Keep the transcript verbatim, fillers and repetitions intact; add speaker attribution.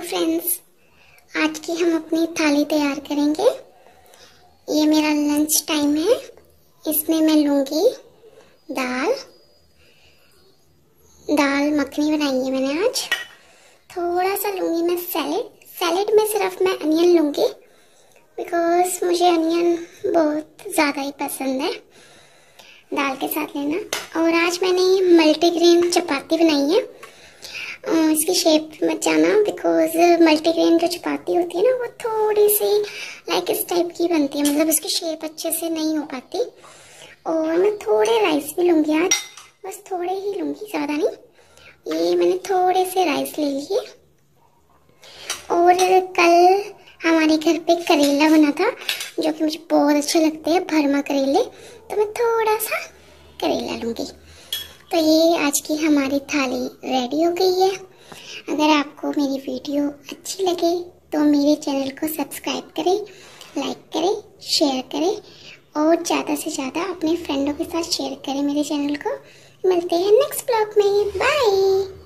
Speaker 1: Friends, आज की हम अपनी थाली तैयार करेंगे। ये मेरा लंच टाइम है। इसमें मैं लूँगी दाल दाल मखनी बनाई है मैंने आज। थोड़ा सा लूँगी मैं सैलेड सैलेड में सिर्फ मैं अनियन लूँगी बिकॉज मुझे अनियन बहुत ज़्यादा ही पसंद है दाल के साथ लेना। और आज मैंने मल्टीग्रेन चपाती बनाई है। इसकी शेप मत जाना बिकॉज मल्टीग्रेन जो चपाती होती है ना वो थोड़ी सी लाइक इस टाइप की बनती है, मतलब उसकी शेप अच्छे से नहीं हो पाती। और मैं थोड़े राइस भी लूँगी आज, बस थोड़े ही लूँगी, ज़्यादा नहीं। ये मैंने थोड़े से राइस ले लिए। और कल हमारे घर पे करेला बना था जो कि मुझे बहुत अच्छे लगते हैं, भरमा करेले, तो मैं थोड़ा सा करेला लूँगी। तो ये आज की हमारी थाली रेडी हो गई है। अगर आपको मेरी वीडियो अच्छी लगे तो मेरे चैनल को सब्सक्राइब करें, लाइक करें, शेयर करें और ज़्यादा से ज़्यादा अपने फ्रेंडों के साथ शेयर करें मेरे चैनल को। मिलते हैं नेक्स्ट ब्लॉग में। बाय।